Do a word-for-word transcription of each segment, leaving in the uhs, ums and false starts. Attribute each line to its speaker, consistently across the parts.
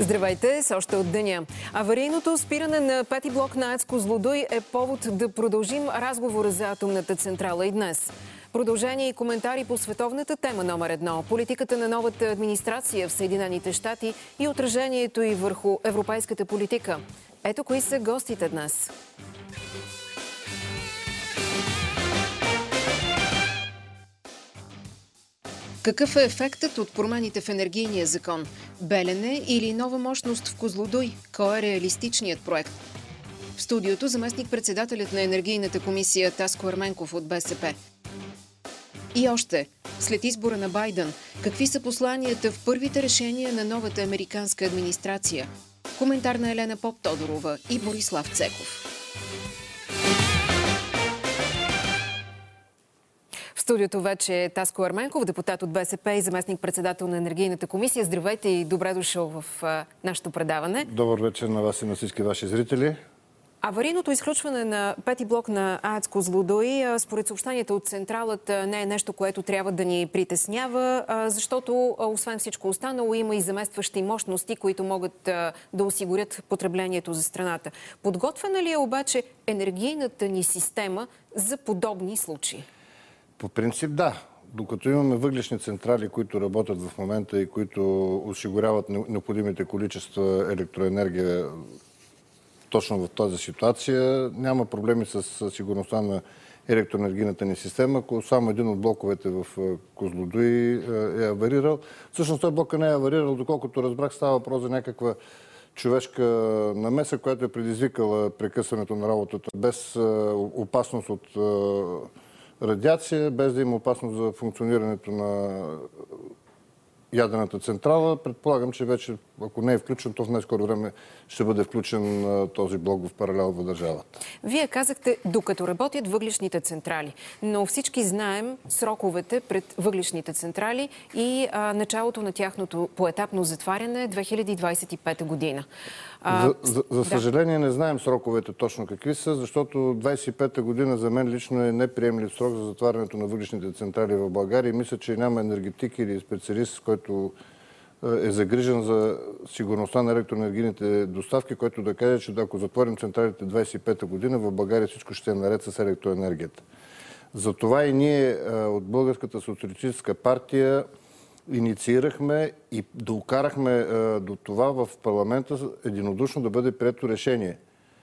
Speaker 1: Здравейте, с още от деня. Аварийното спиране на пети блок на АЕЦ Козлодуй е повод да продължим разговора за атомната централа и днес. Продължение и коментари по световната тема номер едно. Политиката на новата администрация в Съединените щати и отражението й върху европейската политика. Ето кои са гостите днес. Какъв е ефектът от промените в енергийния закон? Белене или нова мощност в Козлодуй? Кой е реалистичният проект? В студиото заместник-председателят на енергийната комисия Таско Ерменков от БСП. И още, след избора на Байдън, какви са посланията в първите решения на новата американска администрация? Коментар на Елена Поп-Тодорова и Борислав Цеков. В студиото вече е Таско Ерменков, депутат от БСП и заместник-председател на енергийната комисия. Здравейте и добре дошъл в а, нашето предаване.
Speaker 2: Добър вечер на вас и на всички ваши зрители.
Speaker 1: Аварийното изключване на пети блок на АЕЦ Козлодуй, според съобщенията от централата, не е нещо, което трябва да ни притеснява, защото освен всичко останало има и заместващи мощности, които могат да осигурят потреблението за страната. Подготвена ли е обаче енергийната ни система за подобни случаи?
Speaker 2: По принцип да. Докато имаме въглищни централи, които работят в момента и които осигуряват необходимите количества електроенергия точно в тази ситуация, няма проблеми с сигурността на електроенергийната ни система, ако само един от блоковете в Козлодуй е аварирал. Всъщност той блока не е аварирал, доколкото разбрах, става въпрос за някаква човешка намеса, която е предизвикала прекъсването на работата без опасност от радиация, без да има опасност за функционирането на ядрената централа. Предполагам, че вече, ако не е включен, то в най-скоро време ще бъде включен този блок в паралел в държавата.
Speaker 1: Вие казахте, докато работят въглищните централи, но всички знаем сроковете пред въглищните централи и а, началото на тяхното поетапно затваряне две хиляди двадесет и пета година. А,
Speaker 2: за за, за съжаление да. Не знаем сроковете точно какви са, защото двадесет и пета година за мен лично е неприемлив срок за затварянето на въглищните централи в България. И мисля, че няма енергетик или специалист, който е загрижен за сигурността на електроенергийните доставки, който да каже, че ако затворим централите двадесет и пета година, в България всичко ще е наред с електроенергията. Затова и ние от Българската социалистическа партия инициирахме и докарахме до това в парламента единодушно да бъде прието решение.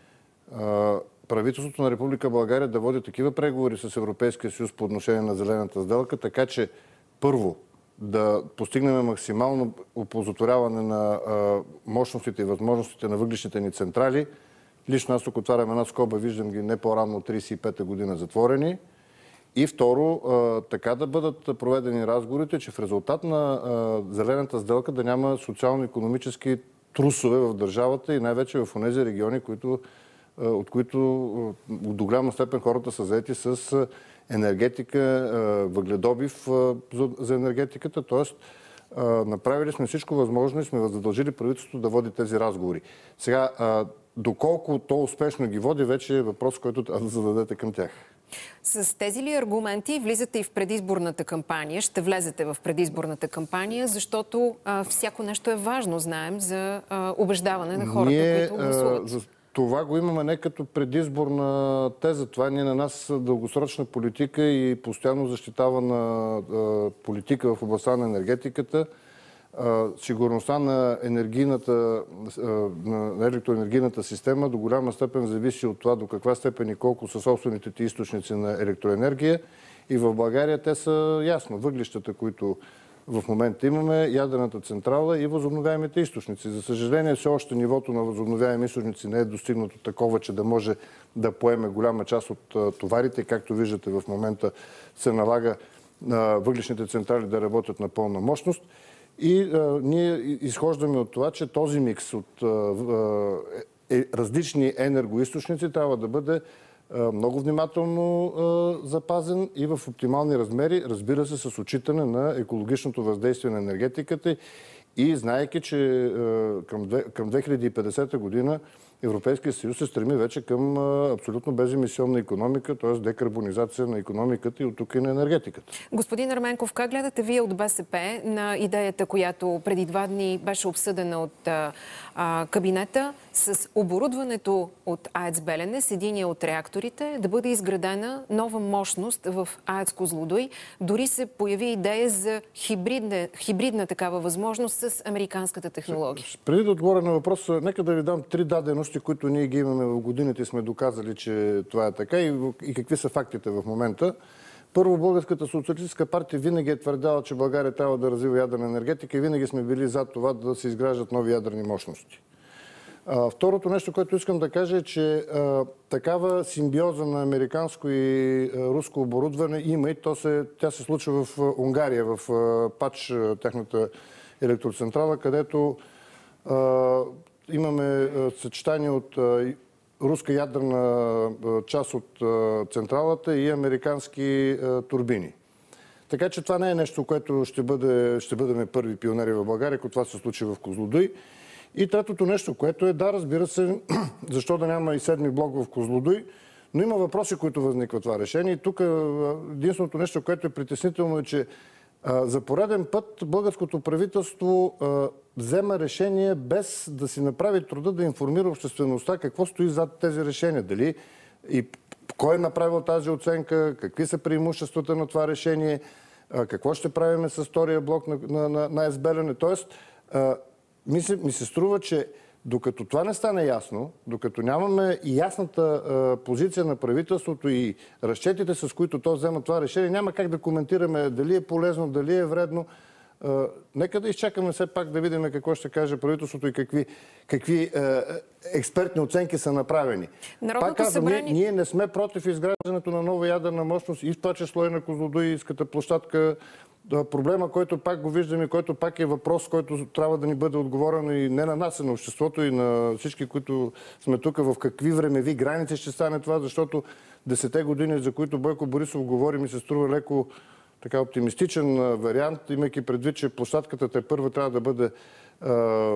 Speaker 2: Правителството на Република България да води такива преговори с Европейския съюз по отношение на зелената сделка, така че първо да постигнем максимално оползотворяване на мощностите и възможностите на въглищните ни централи. Лично аз тук отварям една скоба, виждам ги не по-рано от тридесет и пета година затворени. И второ, така да бъдат проведени разговорите, че в резултат на зелената сделка да няма социално-икономически трусове в държавата и най-вече в онези региони, които, от които до голяма степен хората са заети с енергетика, въгледобив за енергетиката. Тоест, направили сме всичко възможно и сме задължили правителството да води тези разговори. Сега, доколко то успешно ги води, вече е въпрос, който трябва да зададете към тях.
Speaker 1: С тези ли аргументи влизате и в предизборната кампания? Ще влезете в предизборната кампания, защото а, всяко нещо е важно, знаем, за а, убеждаване на хората,
Speaker 2: ние,
Speaker 1: които гласуват.
Speaker 2: За това го имаме не като предизборна теза. Това ние на нас дългосрочна политика и постоянно защитавана а, политика в областта на енергетиката. Сигурността на, енергийната, на електроенергийната система до голяма степен зависи от това до каква степен и колко са собствените ти източници на електроенергия. И в България те са ясно. Въглищата, които в момента имаме, ядрената централа и възобновяемите източници. За съжаление, все още нивото на възобновяеми източници не е достигнато такова, че да може да поеме голяма част от товарите. Както виждате, в момента се налага на въглищните централи да работят на пълна мощност. И а, ние изхождаме от това, че този микс от а, е, различни енергоизточници трябва да бъде а, много внимателно а, запазен и в оптимални размери, разбира се, с отчитане на екологичното въздействие на енергетиката И знаейки, че към две хиляди и петдесета година Европейския съюз се стреми вече към абсолютно беземисионна икономика, т.е. декарбонизация на икономиката и от тук и на енергетиката.
Speaker 1: Господин Ерменков, как гледате вие от БСП на идеята, която преди два дни беше обсъдена от а, а, кабинета, с оборудването от АЕЦ Белене, с единия от реакторите, да бъде изградена нова мощност в АЕЦ Козлодуй? Дори се появи идея за хибридна, хибридна такава възможност с американската технология.
Speaker 2: Преди да отговоря на въпроса, нека да ви дам три дадености, които ние ги имаме в годините и сме доказали, че това е така и, и какви са фактите в момента. Първо, Българската социалистическа партия винаги е твърдяла, че България трябва да развива ядрена енергетика и винаги сме били за това да се изграждат нови ядрени мощности. А, второто нещо, което искам да кажа е, че а, такава симбиоза на американско и а, руско оборудване има и то се, тя се случва в а, Унгария, в а, Пач, а, техната електроцентрала, където а, имаме а, съчетание от а, руска ядрена а, част от а, централата и американски а, турбини. Така че това не е нещо, което ще, бъде, ще бъдем първи пионери в България, ако това се случи в Козлодуй. И третото нещо, което е, да, разбира се, защо да няма и седми блок в Козлодуй, но има въпроси, които възникват това решение. И тук единственото нещо, което е притеснително е, че а, за пореден път българското правителство а, взема решение без да си направи труда да информира обществеността какво стои зад тези решения. Дали и кой е направил тази оценка, какви са преимуществата на това решение, а, какво ще правим с втория блок на, на, на, на АЕЦ Белене. Тоест, а, Ми се, ми се струва, че докато това не стане ясно, докато нямаме и ясната а, позиция на правителството и разчетите, с които то взема това решение, няма как да коментираме дали е полезно, дали е вредно. А, нека да изчакаме все пак да видим какво ще каже правителството и какви, какви а, експертни оценки са направени. Пак казвам, събрание... ние, ние не сме против изграждането на нова ядрена мощност и в това число и на Козлодуйската площадка. Проблема, който пак го виждаме, който пак е въпрос, който трябва да ни бъде отговорен и не на нас, а на обществото и на всички, които сме тук, в какви времеви граници ще стане това, защото десете години, за които Бойко Борисов говори, ми се струва леко така оптимистичен вариант, имайки предвид, че площадката тепърва трябва да бъде а,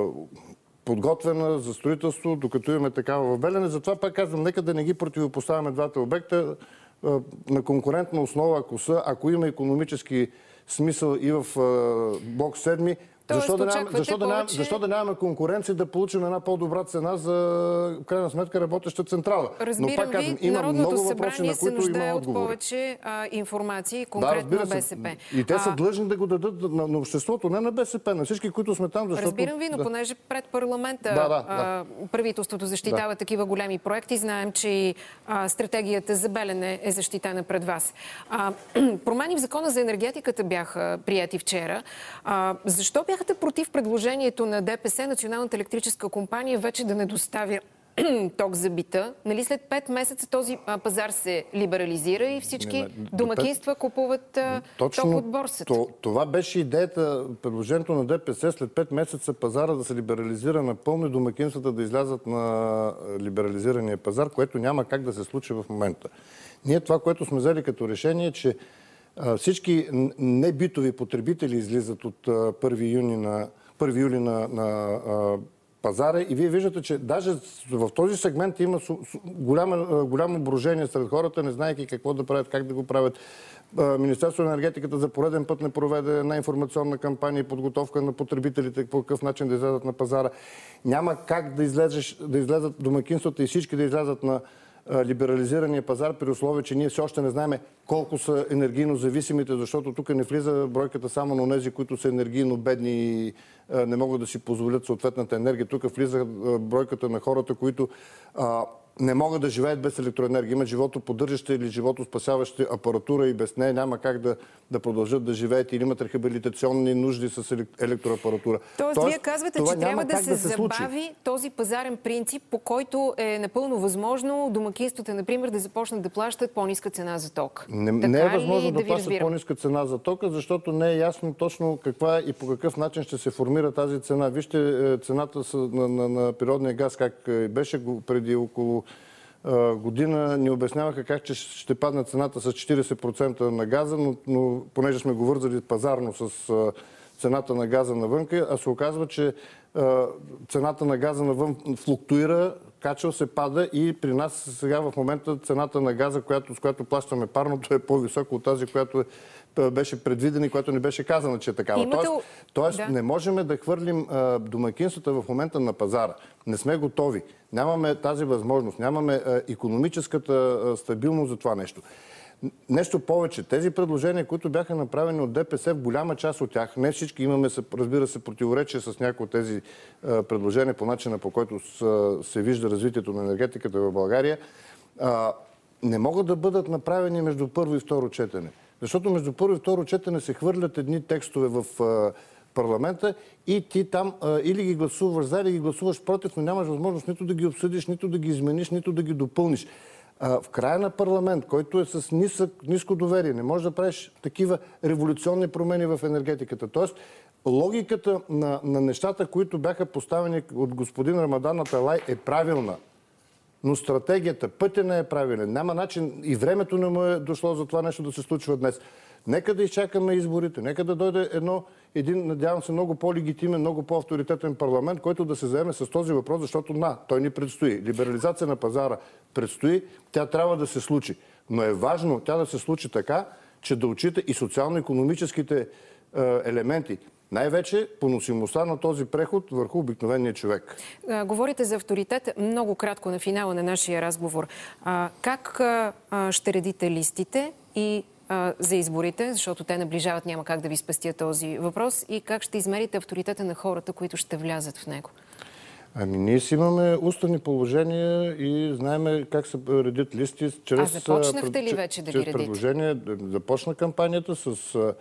Speaker 2: подготвена за строителство, докато имаме такава в Белене. Затова пак казвам, нека да не ги противопоставяме двата обекта а, на конкурентна основа, ако са, ако има икономически смисъл и в блок седми. Защо да, нямаме, защо, да нямаме, защо да нямаме конкуренция да получим една по-добра цена за, в крайна сметка, работеща централа?
Speaker 1: Разбирам
Speaker 2: Но пак казвам,
Speaker 1: ви,
Speaker 2: има
Speaker 1: Народното
Speaker 2: много въпроси, на които има
Speaker 1: от
Speaker 2: отговори.
Speaker 1: повече а, информация, конкретно
Speaker 2: да,
Speaker 1: на БСП.
Speaker 2: И те са
Speaker 1: а...
Speaker 2: длъжни да го дадат на, на обществото, не на БСП, на всички, които сме там. Защото...
Speaker 1: Разбирам ви, но да. понеже пред парламента
Speaker 2: да, да, да.
Speaker 1: А, правителството защитава да. такива големи проекти, знаем, че а, стратегията за Белене е защитена пред вас. А, промени в закона за енергетиката бяха прияти вчера. А, защо бяхте против предложението Предложението на ДПС, Националната електрическа компания, вече да не доставя ток за бита? Нали след пет месеца този а, пазар се либерализира и всички не, не, домакинства пет... купуват а,
Speaker 2: Точно
Speaker 1: ток от борсата?
Speaker 2: То, това беше идеята, предложението на ДПС след пет месеца пазара да се либерализира напълно и домакинствата да излязат на либерализирания пазар, което няма как да се случи в момента. Ние това, което сме взели като решение, е, че а, всички небитови потребители излизат от а, първи юни на първи юли на, на а, пазара и вие виждате, че даже в този сегмент има су, су, голямо, голямо брожение сред хората, не знаеки какво да правят, как да го правят. А, Министерството на енергетиката за пореден път не проведе една информационна кампания и подготовка на потребителите, по какъв начин да излязат на пазара. Няма как да, излезеш, да излезат домакинствата и всички да излязат на либерализирания пазар, при условие, че ние все още не знаем колко са енергийно зависимите, защото тук не влиза бройката само на тези, които са енергийно бедни и не могат да си позволят съответната енергия. Тук влиза бройката на хората, които а, не могат да живеят без електроенергия. Имат животоподдържаща или животоспасяваща апаратура и без нея няма как да, да продължат да живеят или имат рехабилитационни нужди с електроапаратура.
Speaker 1: Тоест, Тоест вие казвате, че трябва да се, да се забави случи. този пазарен принцип, по който е напълно възможно домакинствата, например, да започнат да плащат по-ниска цена за ток.
Speaker 2: Не, не е възможно да, да плащат по-ниска цена за тока, защото не е ясно точно каква и по какъв начин ще се формира тази цена. Вижте цената на, на, на природния газ, как беше преди около година ни обясняваха как че ще падне цената с четиридесет процента на газа, но, но понеже сме го вързали пазарно с цената на газа навънка, а се оказва, че а, цената на газа навън флуктуира, качва се, пада и при нас сега в момента цената на газа, която, с която плащаме парното, е по-висока от тази, която е, беше предвидена и която не беше казана, че е такава.
Speaker 1: Имате...
Speaker 2: Тоест, тоест
Speaker 1: да.
Speaker 2: не можем да хвърлим а, домакинствата в момента на пазара. Не сме готови. Нямаме тази възможност. Нямаме а, икономическата а, стабилност за това нещо. Нещо повече. Тези предложения, които бяха направени от ДПС, в голяма част от тях, не всички, имаме, разбира се, противоречие с някои от тези а, предложения по начина, по който с, се вижда развитието на енергетиката в България, а, не могат да бъдат направени между първо и второ четене. Защото между първо и второ четене се хвърлят едни текстове в а, парламента и ти там а, или ги гласуваш за, или ги гласуваш против, но нямаш възможност нито да ги обсъдиш, нито да ги измениш, нито да ги допълниш. А, в края на парламент, който е с нисък, ниско доверие, не можеш да правиш такива революционни промени в енергетиката. Тоест, логиката на, на нещата, които бяха поставени от господин Рамадан Аталай, е правилна. Но стратегията, пътя не е правилен. Няма начин и времето не му е дошло за това нещо да се случва днес. Нека да изчакаме изборите, нека да дойде едно, един, надявам се, много по-легитимен, много по-авторитетен парламент, който да се заеме с този въпрос, защото на, той ни предстои. Либерализация на пазара предстои, тя трябва да се случи. Но е важно тя да се случи така, че да отчита и социално-икономическите е, елементи. Най-вече поносимостта на този преход върху обикновения човек.
Speaker 1: А, говорите за авторитет. Много кратко на финала на нашия разговор. А, как а, ще редите листите и а, за изборите, защото те наближават, няма как да ви спестя този въпрос, и как ще измерите авторитета на хората, които ще влязат в него?
Speaker 2: Ами ние си имаме уставни положения и знаеме как се редят листи. Чрез,
Speaker 1: а започнахте ли вече да ги редите?
Speaker 2: Предложение, започна кампанията с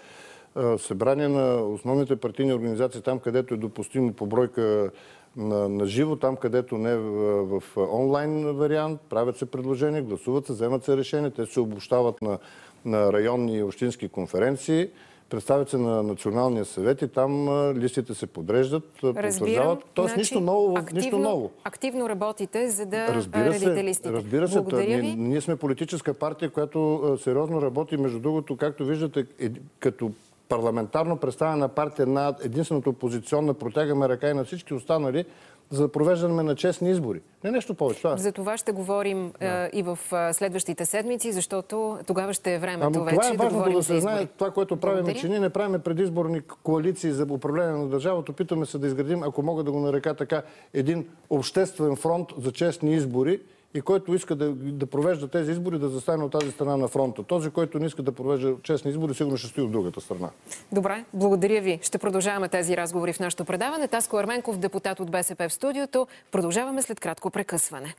Speaker 2: събрание на основните партийни организации там, където е допустимо по бройка на, на живо, там, където не в, в онлайн вариант. Правят се предложения, гласуват се, вземат се решения, те се обобщават на, на районни и общински конференции, представят се на Националния съвет и там листите се подреждат, потвърждават. Тоест значи, нищо ново.
Speaker 1: Активно,
Speaker 2: нищо ново.
Speaker 1: Активно работите, за да
Speaker 2: разбира
Speaker 1: редите
Speaker 2: се,
Speaker 1: листите.
Speaker 2: Разбира се,
Speaker 1: Благодаря
Speaker 2: ние,
Speaker 1: ви.
Speaker 2: ние сме политическа партия, която сериозно работи. Между другото, както виждате, е, като парламентарно представена партия на единствената опозиционна, протягаме ръка и на всички останали, за да провеждаме на честни избори. Не нещо повече. Това.
Speaker 1: За това ще говорим да. и в следващите седмици, защото тогава ще е времето
Speaker 2: Ама
Speaker 1: вече
Speaker 2: това е важно
Speaker 1: да говорим
Speaker 2: да се знае. Това, което правим,
Speaker 1: Благодаря.
Speaker 2: че ние не правим предизборни коалиции за управление на държавата. Опитваме се да изградим, ако мога да го нарека така, един обществен фронт за честни избори, и който иска да, да провежда тези избори, да застане от тази страна на фронта. Този, който не иска да провежда честни избори, сигурно ще стои от другата страна.
Speaker 1: Добре, благодаря ви. Ще продължаваме тези разговори в нашото предаване. Таско Ерменков, депутат от БСП в студиото. Продължаваме след кратко прекъсване.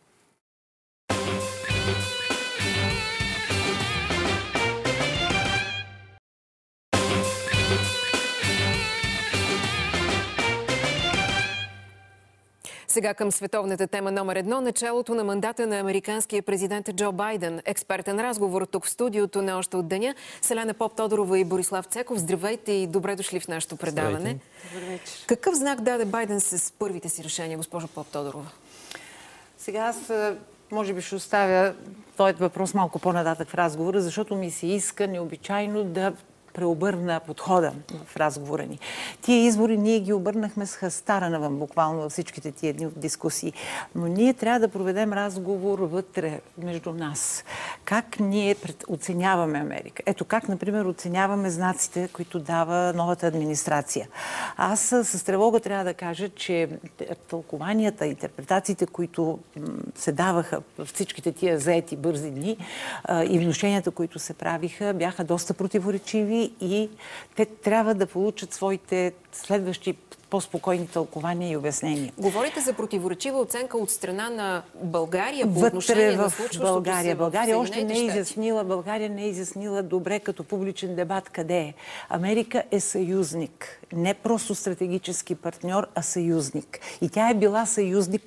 Speaker 1: Сега към световната тема номер едно. Началото на мандата на американския президент Джо Байден. Експертен разговор тук в студиото на още от деня. Селена Поп-Тодорова и Борислав Цеков. Здравейте и добре дошли в нашото предаване.
Speaker 3: Добър вечер.
Speaker 1: Какъв знак даде Байден с първите си решения, госпожо Поп-Тодорова?
Speaker 3: Сега аз може би ще оставя този въпрос малко по-нататък в разговора, защото ми се иска необичайно да преобърна подхода в разговора ни. Тия избори ние ги обърнахме с хастара навън, буквално във всичките тия дни от дискусии. Но ние трябва да проведем разговор вътре, между нас. Как ние оценяваме Америка? Ето как, например, оценяваме знаците, които дава новата администрация. Аз с тревога трябва да кажа, че тълкованията, интерпретациите, които се даваха в всичките тия заети бързи дни и внушенията, които се правиха, бяха доста противоречиви и те трябва да получат своите следващи по-спокойни тълкования и обяснения.
Speaker 1: Говорите за противоречива оценка от страна на България по
Speaker 3: вътре
Speaker 1: отношение
Speaker 3: в
Speaker 1: на случващото
Speaker 3: България.
Speaker 1: се
Speaker 3: България
Speaker 1: в
Speaker 3: още не е изяснила, България не е изяснила добре като публичен дебат къде е. Америка е съюзник. Не просто стратегически партньор, а съюзник. И тя е била съюзник като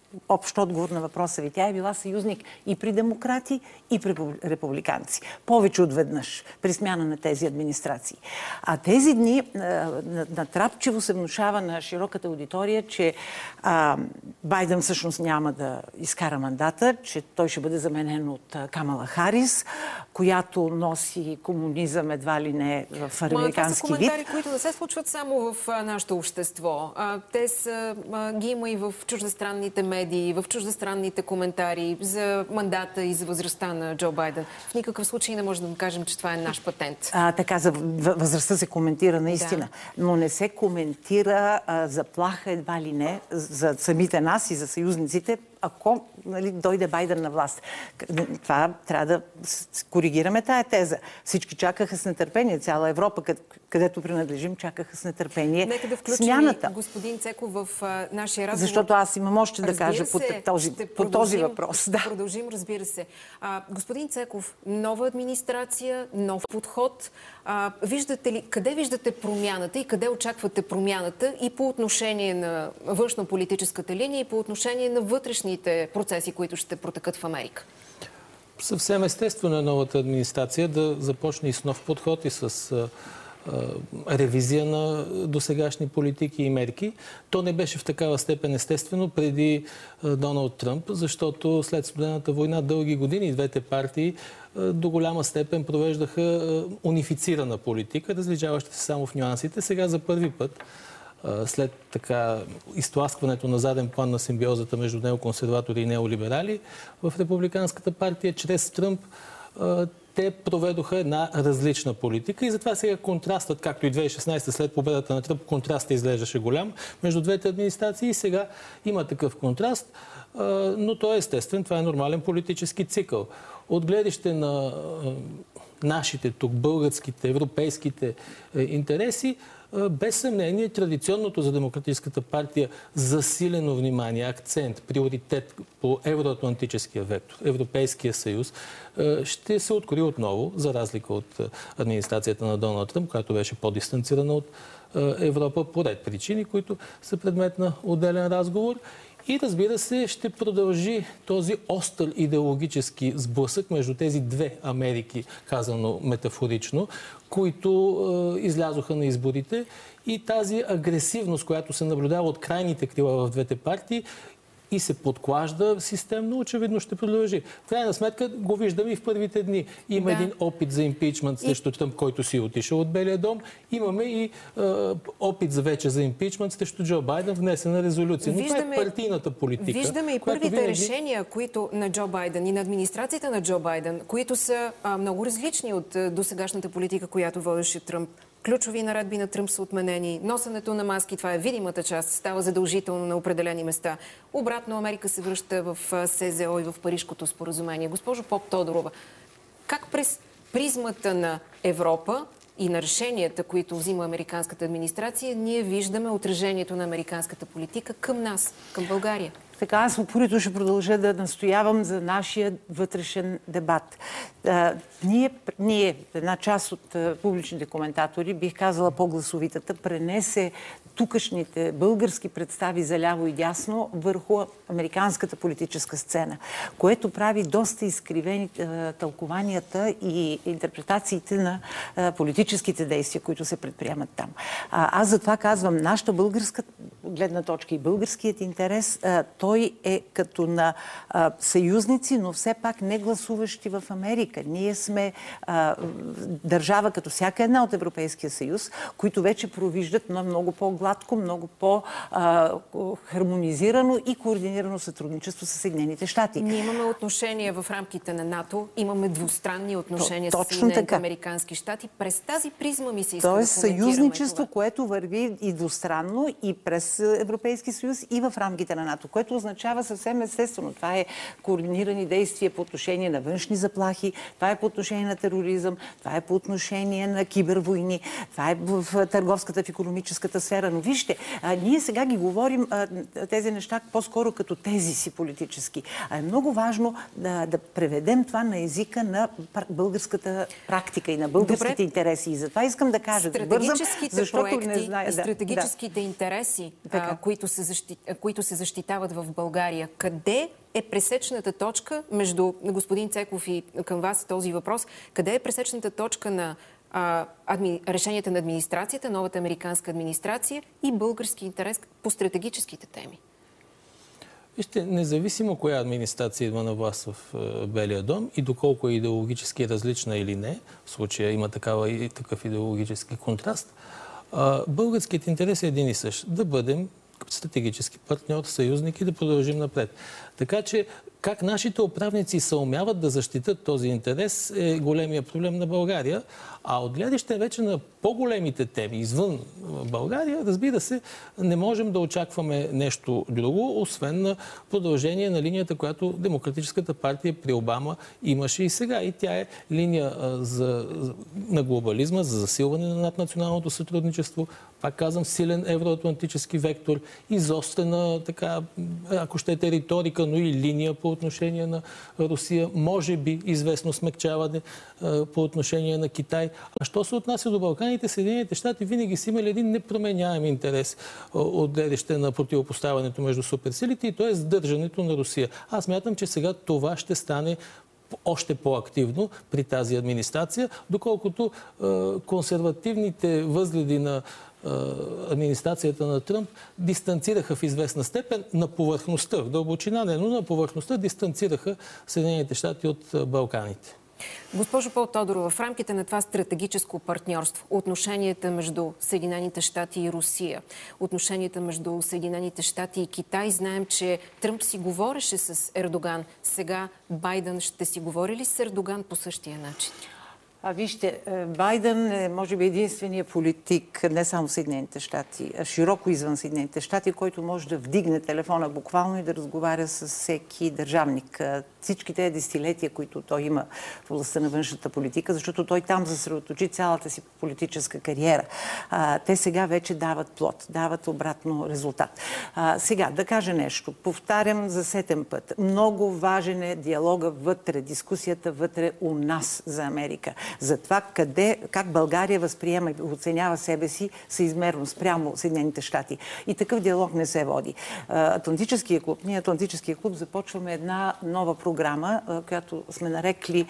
Speaker 3: общ отговор на въпроса ви. Тя е била съюзник и при демократи, и при републиканци. Повече от веднъж при смяна на тези администрации. А тези дни натрапчиво се внушава на широката аудитория, че а, Байден всъщност няма да изкара мандата, че той ще бъде заменен от Камала Харис, която носи комунизъм едва ли не в американски вид.
Speaker 1: Това са коментари, които не се случват само в а, нашето общество. А, те са, а, ги има и в чуждестранните медии, в чуждестранните коментари за мандата и за възрастта на Джо Байден. В никакъв случай не можем да кажем, че това е наш патент.
Speaker 3: А, така, за възрастта се коментира наистина. Да. Но не се коментира а, заплаха едва ли не за самите нас и за съюзниците, ако, нали, дойде Байден на власт. Това трябва да коригираме тая теза. Всички чакаха с нетърпение. Цяла Европа, където принадлежим, чакаха с нетърпение
Speaker 1: Нека да включим
Speaker 3: смяната.
Speaker 1: господин Цеков в а, нашия разговор.
Speaker 3: Защото аз имам още да кажа
Speaker 1: се,
Speaker 3: по, този, по този въпрос.
Speaker 1: Ще
Speaker 3: да.
Speaker 1: продължим, разбира се. А, господин Цеков, нова администрация, нов подход. А, виждате ли, къде виждате промяната и къде очаквате промяната и по отношение на външно-политическата линия и по отношение на вътрешните процеси, които ще протекат в Америка?
Speaker 4: Съвсем естествено е новата администрация да започне и с нов подход и с а, а, ревизия на досегашни политики и мерки. То не беше в такава степен естествено преди а, Доналд Тръмп, защото след студената война дълги години двете партии а, до голяма степен провеждаха а, унифицирана политика, различаваща се само в нюансите. Сега за първи път, след така изтласкването на заден план на симбиозата между неоконсерватори и неолиберали в Републиканската партия, чрез Тръмп, те проведоха една различна политика и затова сега контрастът, както и две хиляди и шестнадесета след победата на Тръмп, контрастът изглеждаше голям между двете администрации и сега има такъв контраст, но той е естествен, това е нормален политически цикъл. От гледище на нашите тук, българските, европейските интереси, без съмнение, традиционното за Демократическата партия засилено внимание, акцент, приоритет по евроатлантическия вектор, Европейския съюз, ще се открои отново, за разлика от администрацията на Доналд Тръмп, която беше по-дистанцирана от Европа по ред причини, които са предмет на отделен разговор. И разбира се, ще продължи този остър идеологически сблъсък между тези две Америки, казано метафорично, които е, излязоха на изборите и тази агресивност, която се наблюдава от крайните крила в двете партии и се подклажда системно, очевидно ще продължи. В крайна сметка го виждаме и в първите дни. Има да. един опит за импичмент срещу Тръмп, който си отишъл от Белия дом. Имаме и е, опит за вече за импичмент срещу Джо Байден, внесена резолюция. Но
Speaker 1: виждаме,
Speaker 4: това е партийната политика.
Speaker 1: Виждаме и първите
Speaker 4: винаги...
Speaker 1: решения, които на Джо Байден и на администрацията на Джо Байден, които са а, много различни от а, досегашната политика, която водеше Тръмп. Ключови наредби на Тръмп са отменени. Носенето на маски, това е видимата част, става задължително на определени места. Обратно Америка се връща в СЗО и в Парижкото споразумение. Госпожо Поп-Тодорова, как през призмата на Европа и на решенията, които взима американската администрация, ние виждаме отражението на американската политика към нас, към България?
Speaker 3: Така, аз упорито ще продължа да настоявам за нашия вътрешен дебат. А, ние, ние, една част от а, публичните коментатори, бих казала по-гласовитата, пренесе тукашните български представи за ляво и дясно върху американската политическа сцена, което прави доста изкривени а, тълкованията и интерпретациите на а, политическите действия, които се предприемат там. А, аз затова казвам, нашата българска гледна точка и българският интерес, а, той е като на а, съюзници, но все пак не гласуващи в Америка. Ние сме а, държава като всяка една от Европейския съюз, които вече провиждат на много по-гладко, много по-хармонизирано и координирано сътрудничество с Съединените щати.
Speaker 1: Ние имаме отношения в рамките на НАТО, имаме двустранни отношения
Speaker 3: То,
Speaker 1: с Съединените американски щати. През тази призма ми се иска
Speaker 3: Тоест,
Speaker 1: да коментираме
Speaker 3: съюзничество,
Speaker 1: това.
Speaker 3: което върви и двустранно, и през Европейски съюз, и в рамките на НАТО, което означава съвсем естествено. Това е координирани действия по отношение на външни заплахи, това е по отношение на тероризъм, това е по отношение на кибервойни, това е в търговската, в икономическата сфера. Но вижте, а, ние сега ги говорим а, тези неща по-скоро като тези си политически. А е много важно да, да преведем това на езика на българската практика и на българските Добре. интереси. И затова искам да кажа, бързам, защото
Speaker 1: проекти
Speaker 3: не знае.
Speaker 1: И стратегическите да, интереси,
Speaker 3: а,
Speaker 1: които, се защит, които се защитават в в България. Къде е пресечната точка между, господин Цеков, и към вас този въпрос, къде е пресечната точка на а, адми, решенията на администрацията, новата американска администрация и български интерес по стратегическите теми?
Speaker 4: Вижте, независимо коя администрация идва на власт в Белия дом и доколко е идеологически различна или не, в случая има такава и такъв идеологически контраст, българският интерес е един и същ. Да бъдем стратегически партньор, съюзник и да продължим напред. Така че как нашите управници съумяват да защитат този интерес е големия проблем на България. А от гледище вече на по-големите теми извън България, разбира се, не можем да очакваме нещо друго, освен на продължение на линията, която Демократическата партия при Обама имаше и сега. И тя е линия за, на глобализма, за засилване на наднационалното сътрудничество. Пак казвам, силен евроатлантически вектор, изострена, така, ако ще е риторика, но и линия по отношение на Русия, може би известно смекчаване по отношение на Китай. А що се отнася до Балканите, Съединените щати винаги са имали един непроменяем интерес от гледаще на противопоставянето между суперсилите и то е сдържането на Русия. Аз смятам, че сега това ще стане още по-активно при тази администрация, доколкото е, консервативните възгледи на е, администрацията на Тръмп дистанцираха в известна степен на повърхността, в дълбочина не, но на повърхността дистанцираха Съединените щати от Балканите.
Speaker 1: Госпожо Пол-Тодорова, в рамките на това стратегическо партньорство, отношенията между Съединените щати и Русия, отношенията между Съединените щати и Китай, знаем, че Тръмп си говореше с Ердоган. Сега Байден ще си говори ли с Ердоган по същия начин?
Speaker 3: А вижте, Байден е, може би, единственият политик, не само в Съединените щати, а широко извън Съединените щати, който може да вдигне телефона буквално и да разговаря с всеки държавник. Всички тези десетилетия, които той има в областта на външната политика, защото той там съсредоточи цялата си политическа кариера. А, те сега вече дават плод, дават обратно резултат. А, сега, да кажа нещо. Повтарям за сетен път. Много важен е диалога вътре, дискусията вътре у нас за Америка. За това къде, как България възприема и оценява себе си съизмерно спрямо Съединените щати. И такъв диалог не се води. Атлантическия клуб, ние Атлантическия клуб започваме една нова програма, която сме нарекли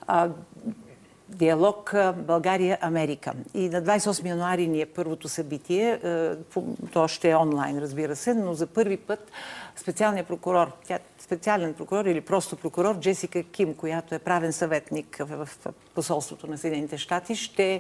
Speaker 3: диалог България-Америка. И на двадесет и осми януари ни е първото събитие. То ще е онлайн, разбира се, но за първи път специалният прокурор, тя специален прокурор или просто прокурор Джесика Ким, която е правен съветник в посолството на Съединените щати, ще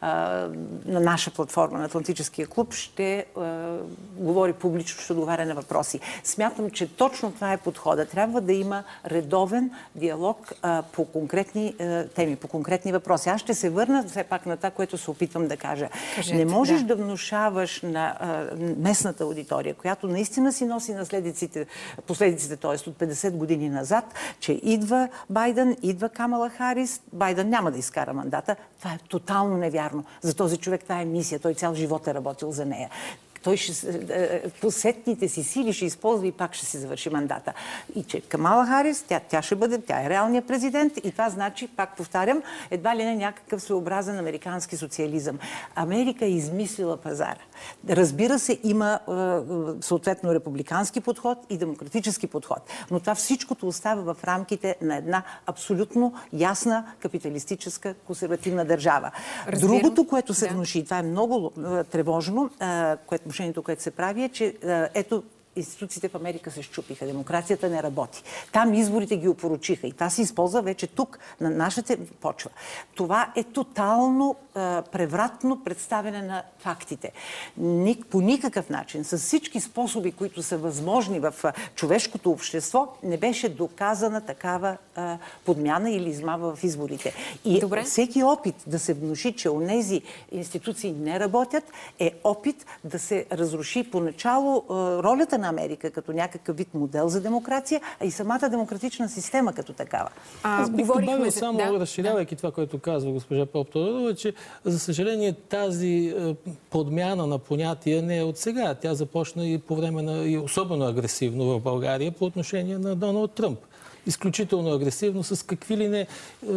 Speaker 3: на наша платформа, на Атлантическия клуб, ще говори публично, ще отговаря на въпроси. Смятам, че точно това е подхода. Трябва да има редовен диалог по конкретни теми, по конкретни въпроси. Аз ще се върна все пак на това, което се опитвам да кажа. Кажете, не можеш да. да внушаваш на местната аудитория, която наистина си носи наследиците, последиците, т.е. от петдесет години назад, че идва Байден, идва Камала Харис, Байден няма да изкара мандата. Това е тотално невярно. За този човек това е мисия. Той цял живот е работил за нея. Той ще, посетните си сили ще използва и пак ще си завърши мандата. И че Камала Харис, тя, тя ще бъде, тя е реалният президент и това значи, пак повтарям, едва ли не някакъв своеобразен американски социализъм. Америка е измислила пазара. Разбира се, има съответно републикански подход и демократически подход. Но това всичкото остава в рамките на една абсолютно ясна капиталистическа консервативна държава.
Speaker 1: Разбирам.
Speaker 3: Другото, което се
Speaker 1: да.
Speaker 3: внуши, това е много тревожно, което отношението, което се прави, е, че ето институциите в Америка се счупиха. Демокрацията не работи. Там изборите ги опорочиха. И това се използва вече тук, на нашата почва. Това е тотално а, превратно представяне на фактите. Ник, по никакъв начин, с всички способи, които са възможни в а, човешкото общество, не беше доказана такава а, подмяна или измама в изборите. И Добре. всеки опит да се внуши, че онези институции не работят, е опит да се разруши поначало а, ролята на Америка като някакъв вид модел за демокрация, а и самата демократична система като такава.
Speaker 4: Аз бих добавил само, да, разширявайки да. това, което казва госпожа Пол-Тодорова, че за съжаление тази е, подмяна на понятия не е от сега. Тя започна и по време на, и особено агресивно в България по отношение на Доналд Тръмп. изключително агресивно, с какви ли не,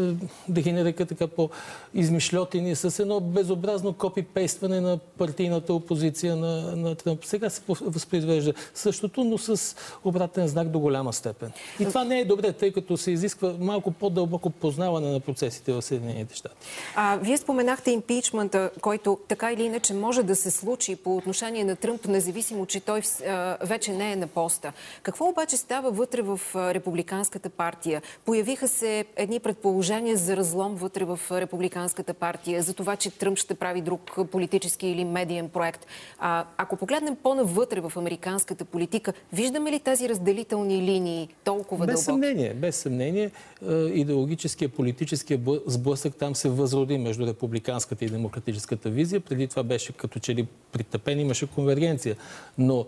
Speaker 4: да ги нарека така по-измишлетини, с едно безобразно копи-пействане на партийната опозиция на, на Тръмп. Сега се възпроизвежда същото, но с обратен знак до голяма степен. И това не е добре, тъй като се изисква малко по-дълбоко познаване на процесите в Съединените щати.
Speaker 1: А, вие споменахте импичмента, който така или иначе може да се случи по отношение на Тръмп, независимо, че той а, вече не е на поста. Какво обаче става вътре в Републиканската партия? Появиха се едни предположения за разлом вътре в Републиканската партия, за това, че Тръмп ще прави друг политически или медиен проект. А, ако погледнем по-навътре в американската политика, виждаме ли тези разделителни линии толкова
Speaker 4: без
Speaker 1: дълбоки?
Speaker 4: Съмнение, без съмнение, идеологическия, политическия сблъсък там се възроди между републиканската и демократическата визия. Преди това беше като че ли притъпен, имаше конвергенция. Но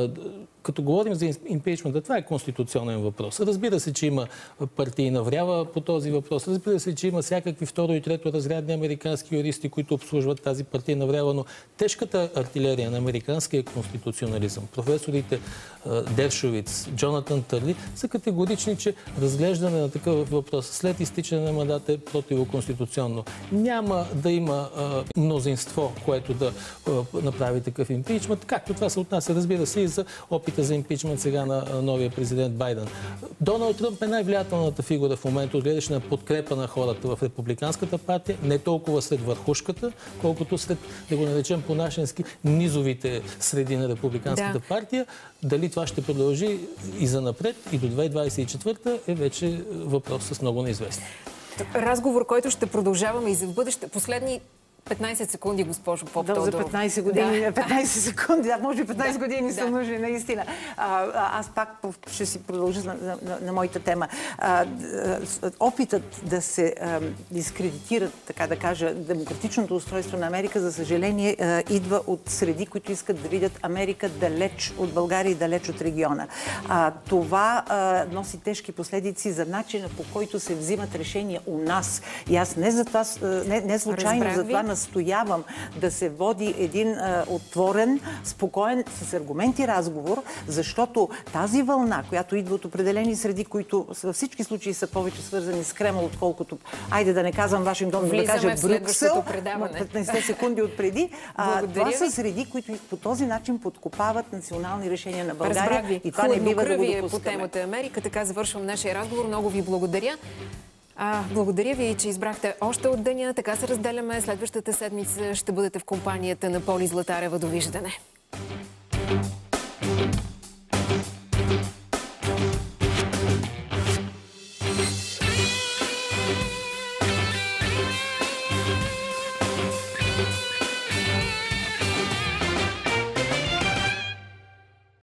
Speaker 4: като говорим за импичмента, това е конституционен въпрос. Разбира се, че има партийна врява по този въпрос. Разбира се, че има всякакви второ и трето разрядни американски юристи, които обслужват тази партийна врява, но тежката артилерия на американския конституционализъм, професорите Дершовиц, Джонатан Търли, са категорични, че разглеждане на такъв въпрос след изтичане на мандата е противоконституционно. Няма да има а, мнозинство, което да а, направи такъв импичмент, както това се отнася, разбира се, и за опита за импичмент сега на а, новия президент Байден. Доналд Тръмп е най-влиятелната фигура в момента от гледаща на подкрепа на хората в републиканската партия, не толкова след върхушката, колкото след, да го наречем по-нашенски, низовите среди на републиканската да. партия. Дали това ще продължи и занапред, и до две хиляди двадесет и четвърта е вече въпрос с много неизвестни.
Speaker 1: Разговор, който ще продължаваме и за в бъдеще. Последни петнайсет секунди, госпожо Поп-Тодорова.
Speaker 3: Да, за петнайсет години, да. петнайсет секунди, да, може би петнайсет да, години да. са нужни, наистина. А, аз пак ще си продължа на, на, на моята тема. А, опитът да се а, дискредитира, така да кажа, демократичното устройство на Америка, за съжаление, а, идва от среди, които искат да видят Америка далеч от България и далеч от региона. А, това а, носи тежки последици за начина, по който се взимат решения у нас. И аз не, за това, не, не случайно за това настоявам да се води един а, отворен, спокоен, с аргументи разговор, защото тази вълна, която идва от определени среди, които във всички случаи са повече свързани с Кремъл, отколкото, айде да не казвам Вашингтон, но да кажа Брюксел, петнайсет секунди отпреди, а, това са среди, които по този начин подкопават национални решения на България и това не бива да го допускаме.
Speaker 1: По темата Америка, така завършвам нашия разговор. Много ви благодаря. А, благодаря ви, че избрахте още от деня. Така се разделяме. Следващата седмица ще бъдете в компанията на Поли Златарева. Довиждане.